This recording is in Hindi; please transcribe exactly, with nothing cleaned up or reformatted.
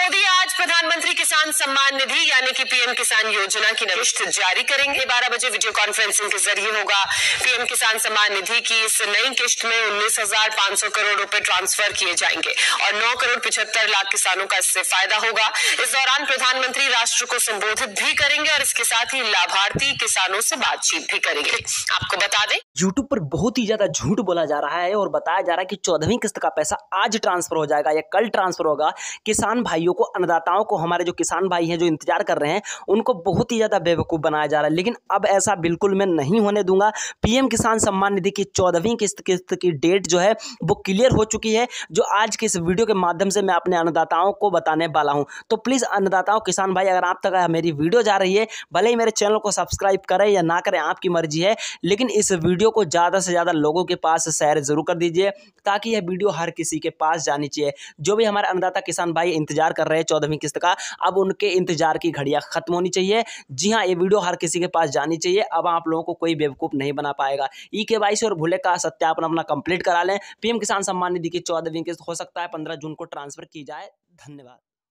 मोदी आज प्रधानमंत्री किसान सम्मान निधि यानी कि पीएम किसान योजना की किस्त जारी करेंगे। बारह बजे वीडियो कॉन्फ्रेंसिंग के जरिए होगा पीएम किसान सम्मान निधि की इस नई किस्त में उन्नीस हजार पांच सौ करोड़ रुपए ट्रांसफर किए जाएंगे और नौ करोड़ पिछहत्तर लाख किसानों का इससे फायदा होगा। इस दौरान प्रधानमंत्री राष्ट्र को संबोधित भी करेंगे और इसके साथ ही लाभार्थी किसानों से बातचीत भी करेंगे। आपको बता दें, यूट्यूब पर बहुत ही ज्यादा झूठ बोला जा रहा है और बताया जा रहा है कि चौदहवीं किस्त का पैसा आज ट्रांसफर हो जाएगा या कल ट्रांसफर होगा। किसान भाइयों को, अन्नदाताओं को, हमारे जो किसान भाई हैं जो इंतजार कर रहे हैं, उनको बहुत ही ज्यादा बेवकूफ़ बनाया जा रहा है। लेकिन अब ऐसा बिल्कुल मैं नहीं होने दूंगा। पीएम किसान सम्मान निधि की चौदहवीं किस्त किस्त की डेट जो है वो क्लियर हो चुकी है, जो आज के इस वीडियो के माध्यम से मैं अपने अन्नदाताओं को बताने वाला हूं। तो प्लीज़ अन्नदाताओं, किसान भाई, अगर आप तक मेरी वीडियो जा रही है, भले ही मेरे चैनल को सब्सक्राइब करें या ना करें, आपकी मर्जी है, लेकिन इस वीडियो को ज़्यादा से ज़्यादा लोगों के पास शेयर जरूर कर दीजिए ताकि यह वीडियो हर किसी के पास जानी चाहिए। जो भी हमारे अन्नदाता किसान भाई इंतजार कर रहे हैं चौदहवीं किस्त का, अब उनके इंतजार की घड़ियां खत्म होनी चाहिए। जी हाँ, ये वीडियो हर किसी के पास जानी चाहिए। अब आप लोगों को कोई बेवकूफ़ नहीं बना पाएगा। ई केवाईसी और भूले का सत्यापन अपना कंप्लीट करा लें। पीएम किसान सम्मान निधि की चौदहवीं किस्त हो सकता है पंद्रह जून को ट्रांसफर की जाए। धन्यवाद।